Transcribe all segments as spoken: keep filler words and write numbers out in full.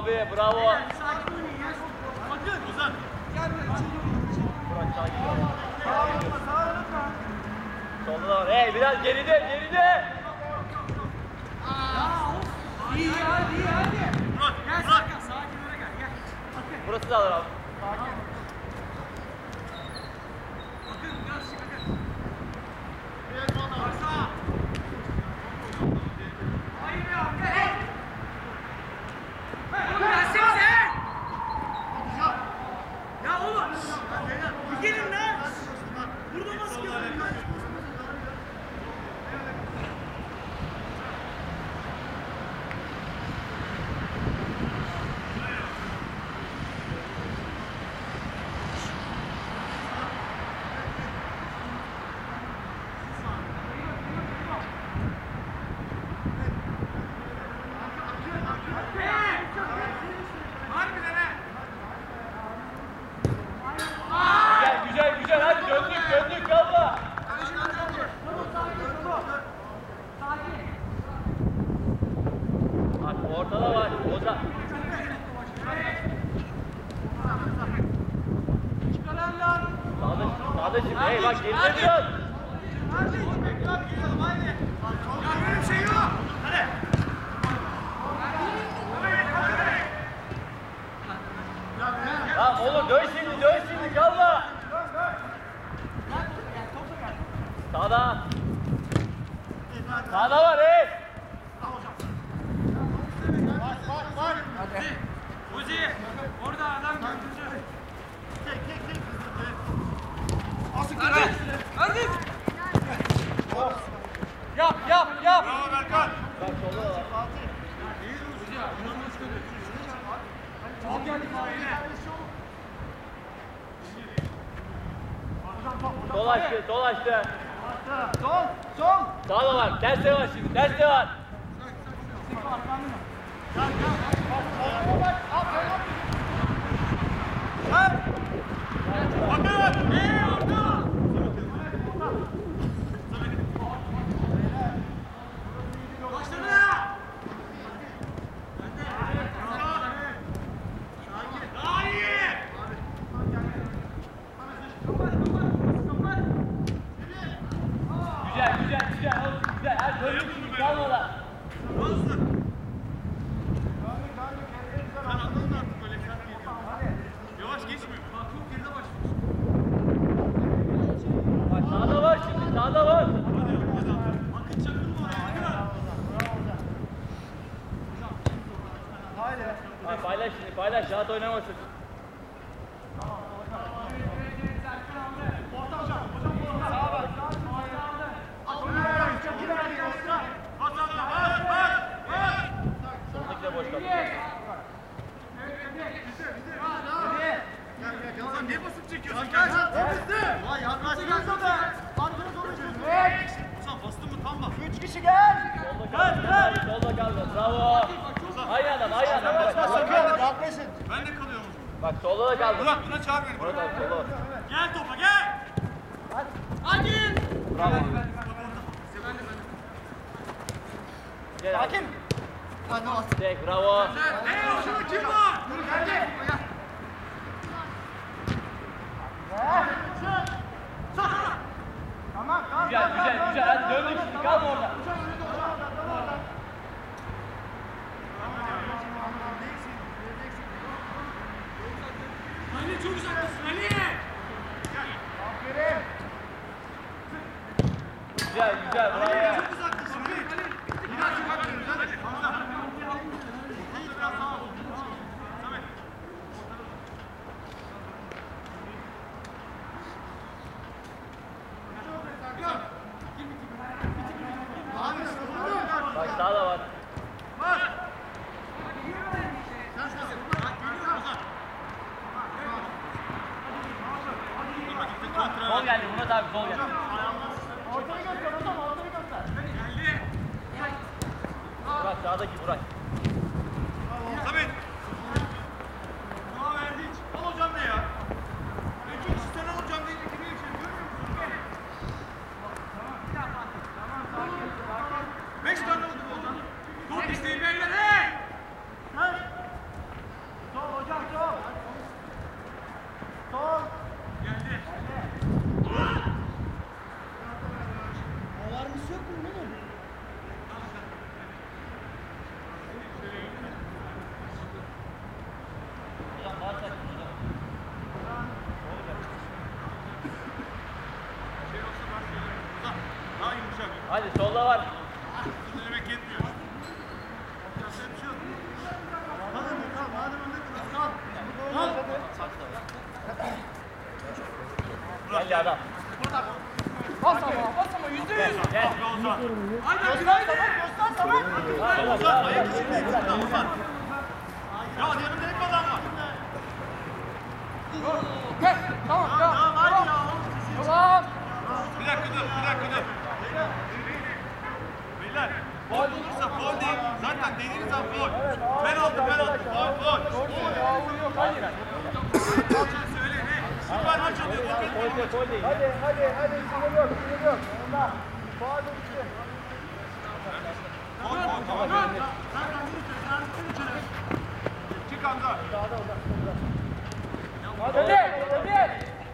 Abi bravo. Sakin olun ya. Bakın. Ozan. Burak sakin ol. Solda da var. Hey biraz geride geride. İyi hadi iyi hadi. Murat gel Serkan sakin ol gel gel. Burası da alır abi. Bakın biraz çık bakın. Varsa. Hayır ya gel. Oğlum gelsenize. Ya oğlum. Bir gelin lan. Burada maske var. Güzel güzel güzel hadi döndük döndük yalla. Bak ortada var. Ozan. Sağda, sağda şimdi. Hey bak geride biraz. Böyle bir şey yok. Hadi. Tamam oğlum dön şimdi dön şimdi kalma. Sağda. Sağda var hey. Uzi, orada adam gördüğünüzü. Hadi, hadi. Yap, yap, yap. Bravo Berkan. Bak solda da var. Çok geldik Sol açtı sol açtı. Sol, sol. Sağda var. Ders de var şimdi. Ders de var. Bakın. Eee orada. Başladı. Daha iyi. Güzel güzel güzel. Olsun, güzel. Hadi döndük şimdi kalmadan. Yavaş geçmiyor. Bak çok geride başlıyor. Bak sağda var şimdi. Sağda var. Akın çakılma oraya. Bak paylaş şimdi paylaş. Rahat oynamasın. Soldaki de boş kaldı. Ozan niye basıp çekiyorsun? Gel. Vay yaklaşıyorsun da. Arkana dolaşıyorsun. Ozan bastın mı tam bak. Üç kişi gel. Solda kaldı. Solda kaldı. Bravo. Aynı adam aynı adam. Bak, bak, Ben de kalıyorum. bak solda da kaldı. Murat buna çağır beni. Murat abi solda var. Gel topa gel. Hadi. Bravo. Gel abi. Tek bravo. Hey orada kim var? Dur geldi. Tamam tamam. Güzel güzel güzel. Hadi döndük şimdi kalma orada. Ali çok uzaktasın Ali. Güzel güzel bravo. Çok uzaktasın Ali. Biraz çok aferin. Hadi Hamza. Biraz sağa ol. Samet. Bak sağda var. Sol geldi Murat abi sol geldi. Ortayı göster o zaman ortayı göster. Geldi. Burak sağdaki Burak. Samet. Bravo Erdiç. Al hocam ne ya? Ben çok sen al hocam diye kimi yaşıyor görmüyor musun? Tamam bir daha Fatih. Tamam sakin sakin. Beş tane oldu bu hocam. Top isteyin beyler hey. iki adam. Bas ama, bas ama yüzde yüz. Gel. Aynen güzel göster sana. Ozan ayak içinde. Ozan. Ya yanında hep adam var. Gel, tamam, tamam. Tamam hadi ya. Tamam. Bir dakika dur, bir dakika dur. Beyler, gol olursa gol değil. Zaten dediğiniz an gol. Penaltı, penaltı, gol, gol. Söyle ne? Süper maç oluyor, gol Gol etmiyor. değil, gol değil. Hadi hadi hadi sinir yok sinir yok. Ondan. Faal bitti. Gol, gol, gol. Zaten bunu söyle, sen içeri. Çık Hamza. Hadi, hadi.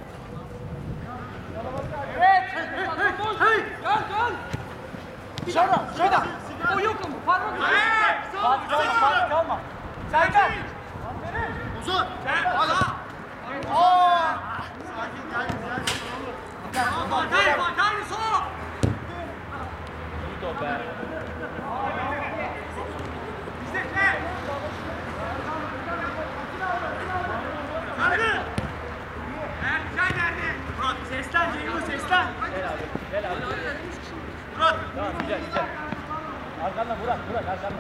Evet. Hey, gel, gel. Dışarıda, dışarıda. O yok ama, parmak yok. Fatih kalma, Fatih kalma. Serkan. Uzun. Hadi. Aa. Sakin gel, gel. Fatih, Fatih, sol. İyi top be. Hadi. Ercan nerede? Murat seslen Cengiz seslen. Gel abi, gel abi. Murat. Tamam, güzel, güzel. Arkanda Burak, Burak arkanda.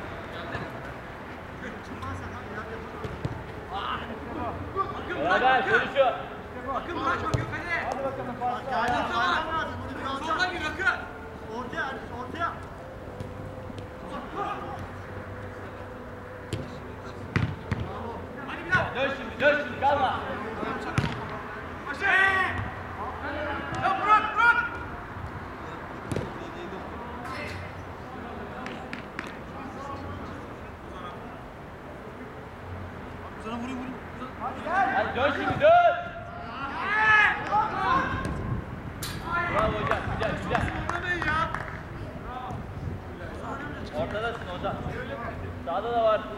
Beraber konuşuyor. Akın bırakma Gökhan'e. Hadi bakalım Fatih. Orta var. Solda bir Akın. Ortaya, ortaya. Hadi bir daha. Dön şimdi, dön şimdi, kalma. Başı. Ya bırak, bırak. Sana vurayım vurayım. Hadi dön şimdi, dön. Bravo hocam, güzel, güzel. Ortadasın hocam. Sağda da var.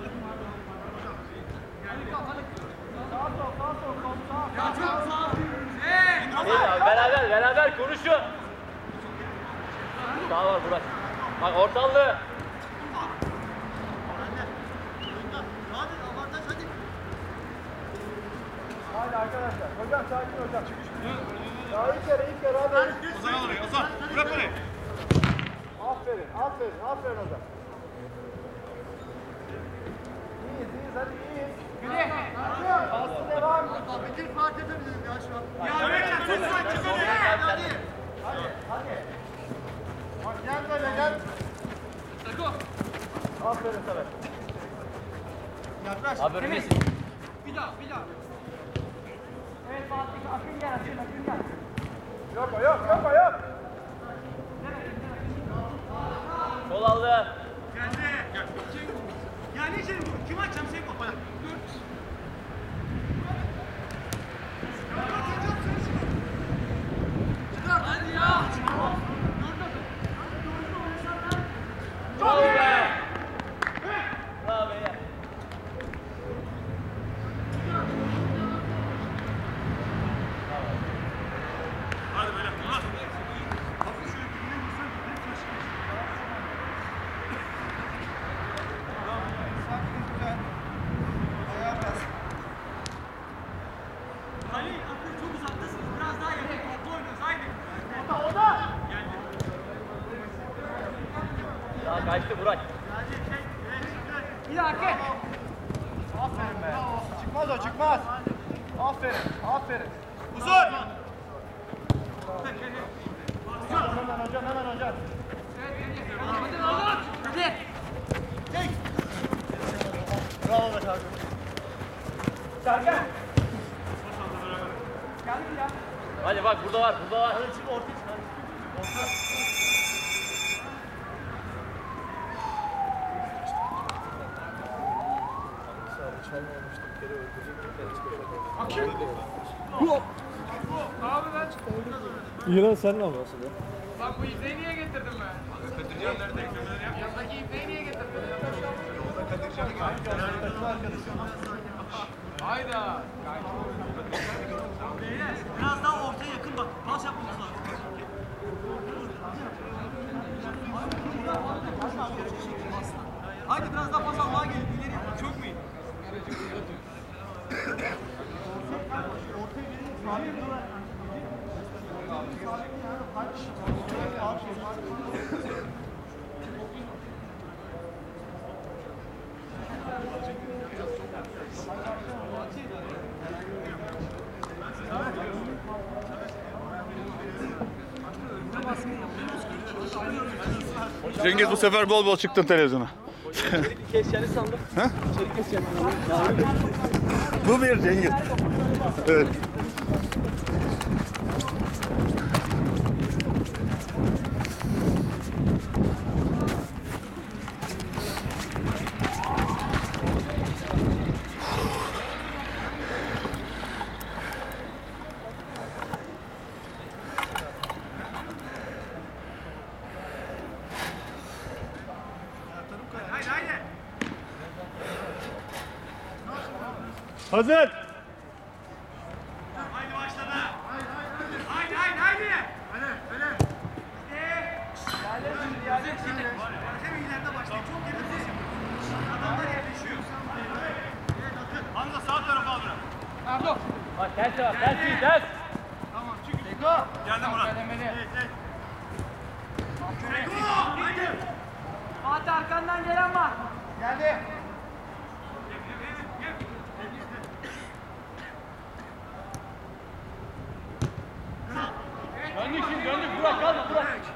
Ya çok sağ. Hey. Değil abi, beraber, beraber konuşun. Sağ var Burak. Bak ortalığı. Hadi avantaj hadi. Hadi arkadaşlar. Hocam sakin hocam. Ya ilk kere ilk kere hadi. Ozan al orayı Ozan. Bırak orayı. Aferin aferin aferin hocam. İyiyiz iyiyiz hadi iyiyiz. Güle. Aslı devam. Bitir fark edebilirim ya şu an. Ya Mehmet tut sen çık oraya. Hadi. Hadi hadi. Bak gel böyle gel. Sako. Aferin sana. Yaklaş. Abi önündesin. Bir daha, bir daha. Evet Fatih, Akın gel, Akın, Akın gel. Yok o yok yok o yok. Sol aldı. Geldi. Gel. Ya ne içeri vur? Kim açacağım sen bak bana. Hadi ya. Bravo be. Bravo beyler. Hadi böyle. Hadi. Hafif şöyle bir yürü, vursan, hep taşı. Ali, Akın çok uzaktasınız. Biraz daha yakın. Toplu oynuyoruz. Haydi. Daha kaçtı Burak. Bir daha Akın. Aferin be. Çıkmaz o çıkmaz. Aferin aferin. Uzun. Hemen hocam hemen hocam. Hadi Davut. Hadi. Bravo be kardeşim. Serkan. Geldi ya. Hadi bak burada var, burada var. Abi ben İran sen ne yapıyorsun ya? Bak bu iğneyi niye getirdim ben? Kadircan nerede? Ekranları yap. Yanındaki iğneyi niye getirdin? Yolda Kadircan'ı geldi. Hayda. Biraz daha ortaya yakın bak. Pas yapmamız lazım. Haydi biraz daha pas al. Daha gelin. İleri yap. Çok mu iyi? Ortaya gelin. Cengiz bu sefer bol bol çıktın televizyona. Keseceğini sandım. Ha? İçeri keseceğini. Bu bir Cengiz. Evet. Haydi haydi. Hazır. Haydi başladı. Haydi haydi haydi. Öyle öyle. Hem ileride başlayın. Çok geride. Adamlar yerleşiyor. Hamza sağ tarafa al biraz. Pardon. Bak ters var. Ters değil ters. Tamam çık. Geldim Murat. Evet evet. Seko. Haydi. Fatih arkandan gelen var. Geldi. Döndük şimdi döndük. Burak kalma Burak.